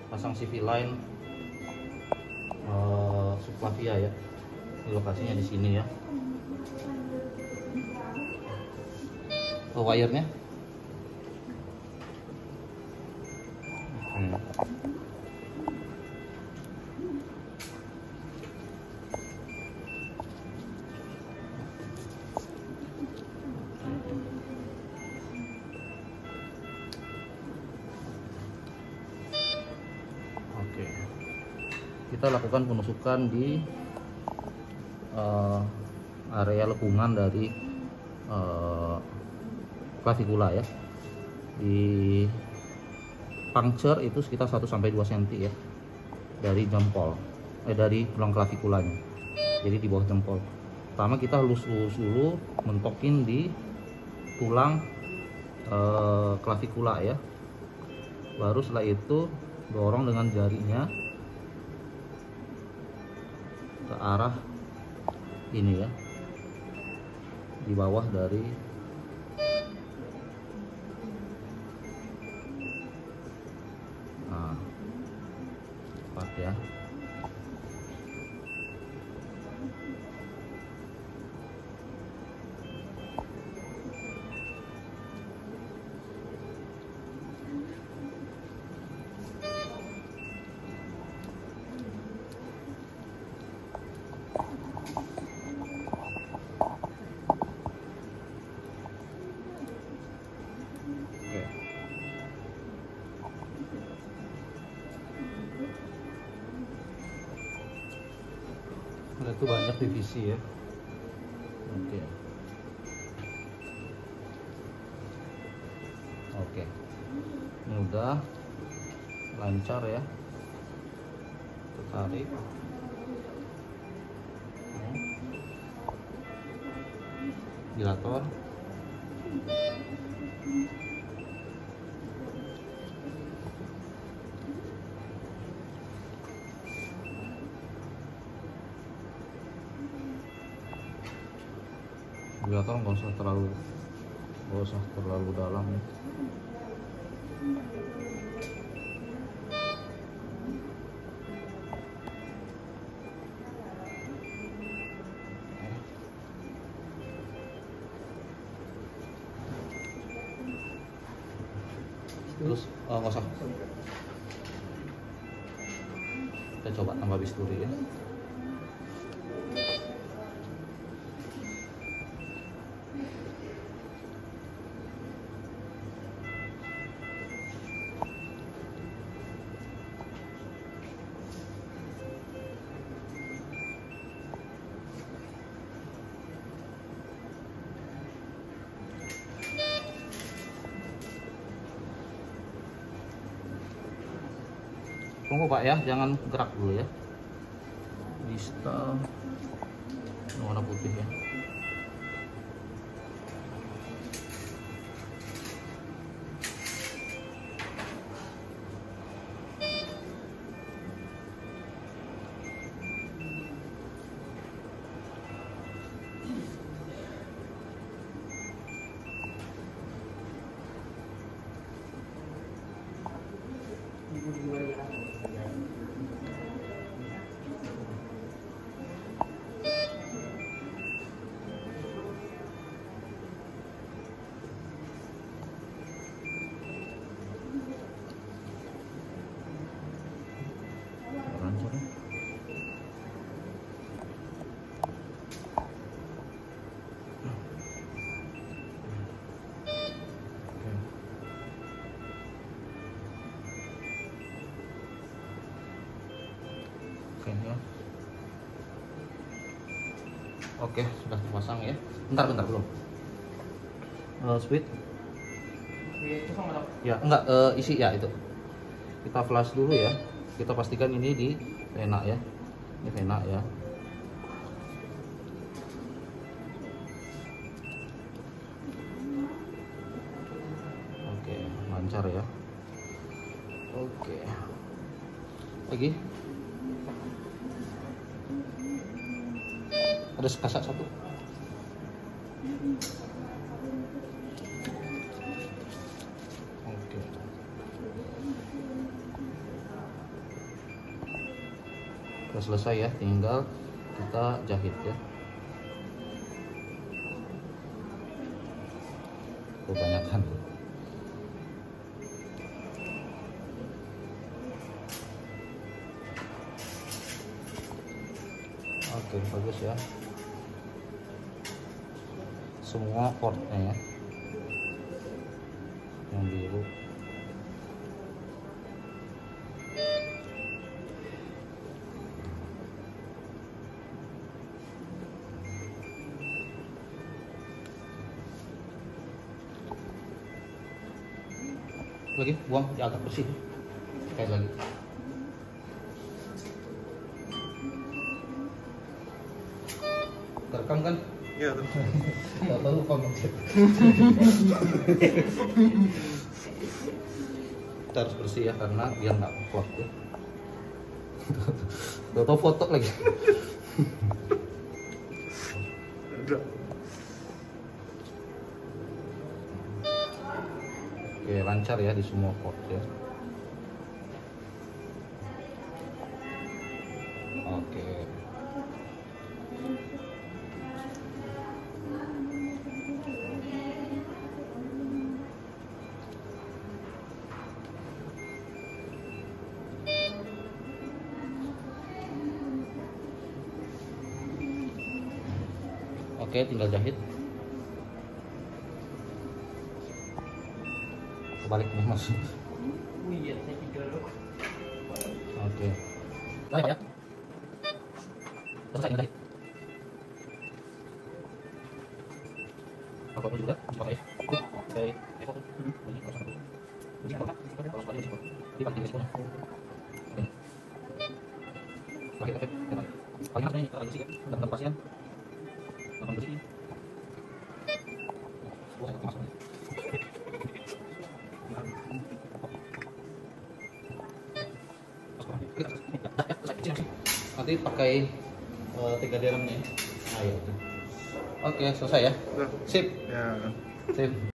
pasang CV line subclavia ya. Lokasinya di sini ya. Wire-nya. Oke. Kita lakukan penusukan di area lepungan dari clavicula ya. Di puncture itu sekitar 1-2 cm ya dari jempol, dari tulang claviculanya. Jadi di bawah jempol. Pertama kita lus-lus dulu, mentokin di tulang clavicula ya. Baru setelah itu dorong dengan jarinya ke arah ini ya, di bawah dari tepat ya. Itu banyak divisi ya. Oke. Oke. Ini udah lancar ya. Tarik. Dilator. Dilator nggak usah terlalu dalam ya. Terus nggak usah. Kita coba tambah bisturi ya. Tunggu Pak ya, jangan gerak dulu ya. Distal warna putih ya. Ya. Oke, sudah terpasang ya. Bentar belum. Speed. Ya, enggak isi ya itu. Kita flash dulu ya. Kita pastikan ini di vena ya. Ini vena ya. Oke, lancar ya. Oke. Lagi. Ada kasak satu. Oke. Udah selesai ya, tinggal kita jahit ya. Kebanyakan. Oke, bagus ya. Semua portnya ya. Yang biru. Lagi buang ya, agak bersih. Kayak lagi. Terekam kan? Iya. Nggak tahu lupa mencet. Kita harus bersih ya, karena biar nggak vlog ya. Udah tau foto lagi. Oke, lancar ya di semua port ya. Oke. Oke, tinggal jahit. Kebalik nih mas. Oh iya, saya tinggal. Oke. Jahit ya. Selesai jahit. Apa juga? Pakai. Pakai. Pasien. Nanti pakai 3 diremnya. Ayo. Oke, selesai ya. Sip. Ya. Sip.